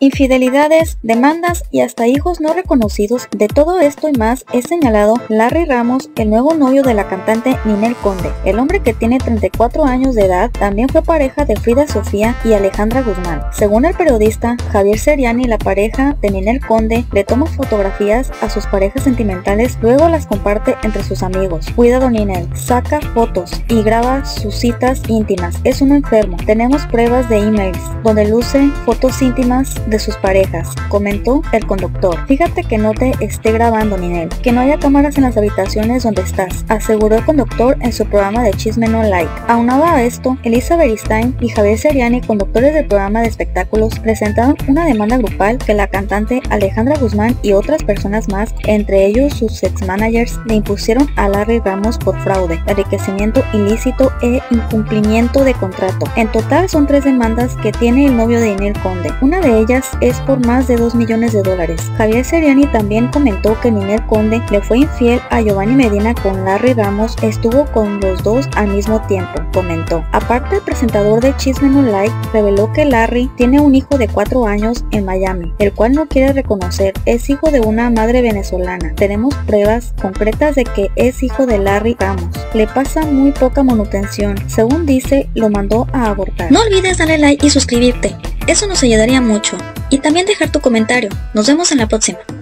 infidelidades, demandas y hasta hijos no reconocidos. De todo esto y más es señalado Larry Ramos, el nuevo novio de la cantante Ninel Conde. El hombre, que tiene 34 años de edad, también fue pareja de Frida Sofía y Alejandra Guzmán. Según el periodista Javier Seriani, la pareja de Ninel Conde le toma fotografías a sus parejas sentimentales, luego las comparte entre sus amigos. Cuidado, Ninel, saca fotos y graba sus citas íntimas. Es un enfermo. Tenemos pruebas de emails donde luce fotos íntimas de sus parejas, comentó el conductor. Fíjate que no te esté grabando, Ninel, que no haya cámaras en las habitaciones donde estás, aseguró el conductor en su programa de Chisme No Like. Aunado a esto, Elisa Beristain y Javier Seriani, conductores del programa de espectáculos, presentaron una demanda grupal que la cantante Alejandra Guzmán y otras personas más, entre ellos sus ex-managers, le impusieron a Larry Ramos por fraude, enriquecimiento ilícito e incumplimiento de contrato. En total son 3 demandas que tiene el novio de Ninel Conde. Una de ellas es por más de $2 millones. Javier Seriani también comentó que Ninel Conde le fue infiel a Giovanni Medina con Larry Ramos, estuvo con los dos al mismo tiempo, comentó. Aparte, el presentador de Chisme No Like reveló que Larry tiene un hijo de 4 años en Miami, el cual no quiere reconocer. Es hijo de una madre venezolana. Tenemos pruebas concretas de que es hijo de Larry Ramos. Le pasa muy poca manutención. Según dice, lo mandó a abortar. No olvides darle like y suscribirte. Eso nos ayudaría mucho. Y también dejar tu comentario. Nos vemos en la próxima.